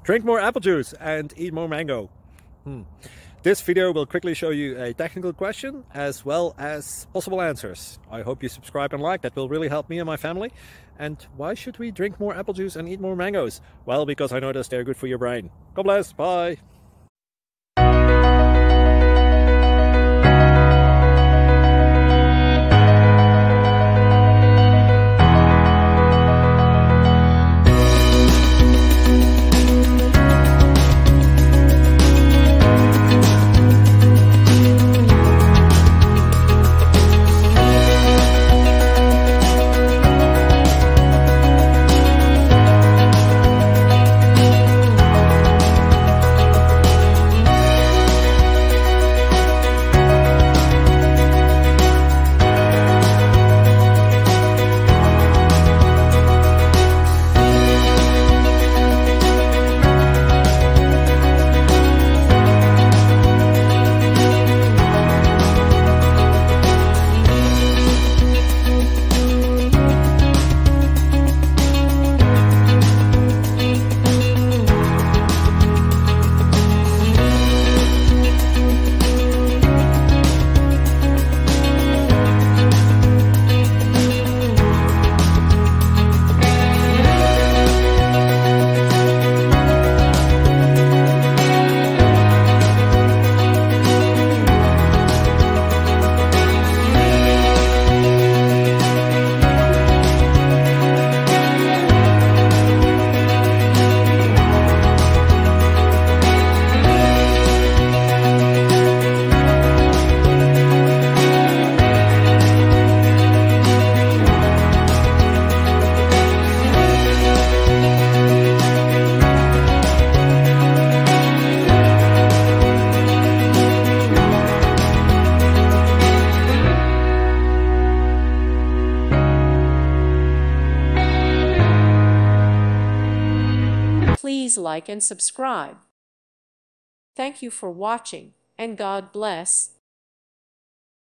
Drink more apple juice and eat more mango. This video will quickly show you a technical question as well as possible answers. I hope you subscribe and like, that will really help me and my family. And why should we drink more apple juice and eat more mangoes? Well, because I noticed they're good for your brain. God bless, bye! Please like and subscribe. Thank you for watching, and God bless.